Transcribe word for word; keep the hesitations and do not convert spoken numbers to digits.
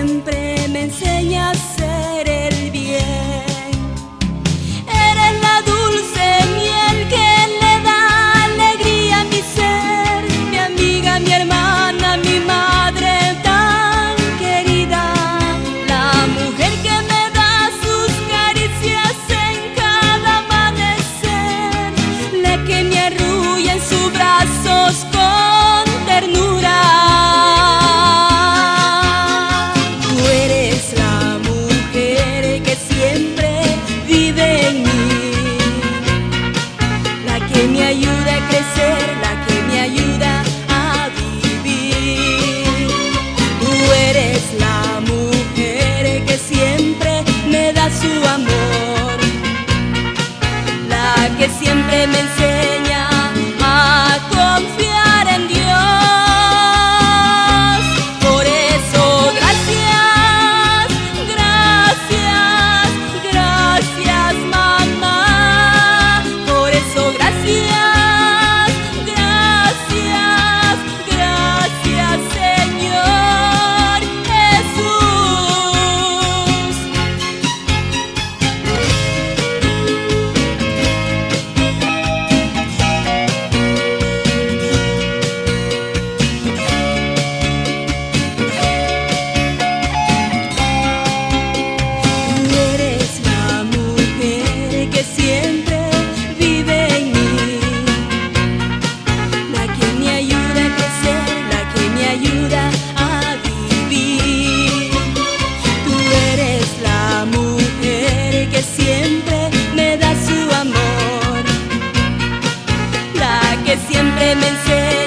siempre me enseña a hacer el bien. Eres la dulce miel que le da alegría a mi ser, mi amiga, mi hermana, mi madre tan querida, la mujer que me da sus caricias en cada amanecer, la que me arrulla en sus brazos con ternura. Tú eres la mujer que siempre vive en mí, la que me ayuda a crecer, la que me ayuda a vivir. Tú eres la mujer que siempre me da su amor, la que siempre me enseña a confiar en Dios. Por eso, gracias, gracias, gracias, mamá. Por eso, gracias, gracias, gracias, Señor Jesús. Tú eres la mujer que siempre vive en mí, la que me ayuda a crecer, la que me ayuda a vivir. Tú eres la mujer que siempre me da su amor, la que siempre me enseña